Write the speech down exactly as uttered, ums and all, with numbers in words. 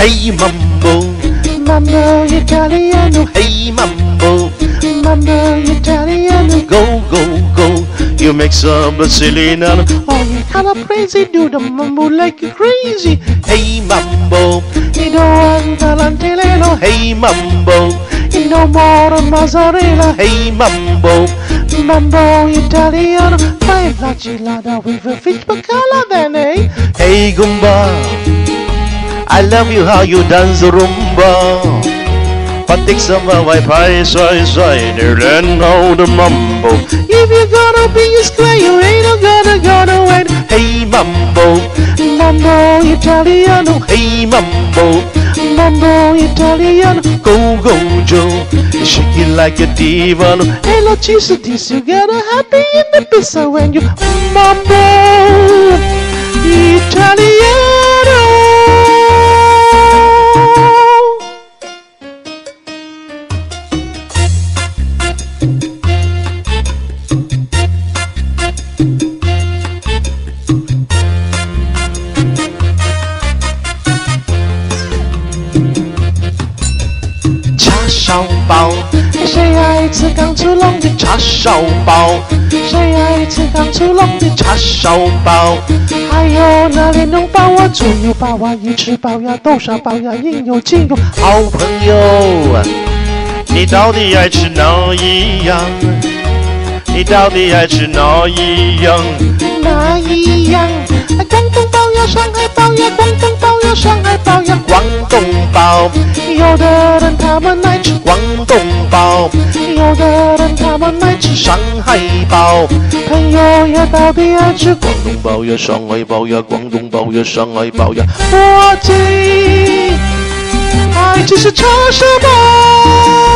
Hey Mambo，Mambo Italiano，Hey Mambo，Mambo Italiano，Go go go，You make some Siciliano，Oh you kinda crazy，do the mambo like you crazy，Hey Mambo，You don't want Tarantello，Hey Mambo，You know more mozzarella，Hey Mambo，Mambo Italiano，Fai la gelata with a fish bacala then eh，Hey Gumba。I love you how you dance the rumba， patik sama vai pai xoay xoay để lên hậu the mambo. If you gonna be a square, you ain't gonna gonna win. Hey mambo, mambo Italiano. Hey mambo, mambo Italiano. Go go Joe, shake it like a diva. Hello Jesus, this you got a happy in the pizza when you mambo Italiano. Sao bao， 谁爱吃刚出笼的叉烧包？谁爱吃刚出笼的叉烧包？还有那莲蓉包啊、猪油包啊、鱼翅包呀、豆沙包呀、应有尽有。好朋友，你到底爱吃哪一样？你到底爱吃哪一样？哪一样？广东包呀、上海包呀、广东包呀、上海包呀、广东包。有的人他们爱吃广东包，有的人他们爱吃上海包。朋友呀，到底爱吃广东包呀、上海包呀、广东包呀、上海包呀？我最爱吃是叉烧包。